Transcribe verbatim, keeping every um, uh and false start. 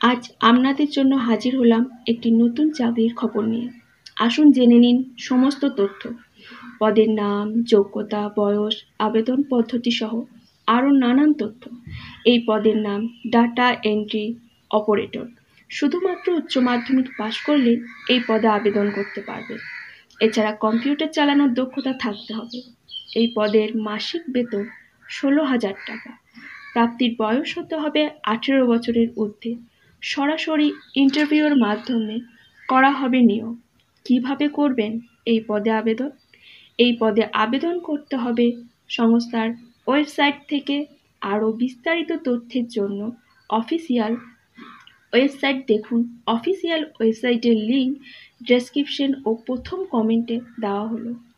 আজ আপনাদের জন্য হাজির হলাম একটি নতুন চাকরির খবর নিয়ে। আসুন জেনে নিন সমস্ত তথ্য, পদের নাম, যোগ্যতা, বয়স, আবেদন পদ্ধতি সহ আরও নানান তথ্য। এই পদের নাম ডাটা এন্ট্রি অপারেটর। শুধুমাত্র উচ্চ মাধ্যমিক পাশ করলে এই পদে আবেদন করতে পারবে। এছাড়া কম্পিউটার চালানোর দক্ষতা থাকতে হবে। এই পদের মাসিক বেতন ষোলো হাজার টাকা। প্রাপ্তির বয়স হতে হবে আঠেরো বছরের ঊর্ধ্বে। সরাসরি ইন্টারভিউর মাধ্যমে করা হবে নিয়োগ। কিভাবে করবেন এই পদে আবেদন? এই পদে আবেদন করতে হবে সংস্থার ওয়েবসাইট থেকে। আরও বিস্তারিত তথ্যের জন্য অফিসিয়াল ওয়েবসাইট দেখুন। অফিসিয়াল ওয়েবসাইটের লিঙ্ক ডেসক্রিপশন ও প্রথম কমেন্টে দেওয়া হলো।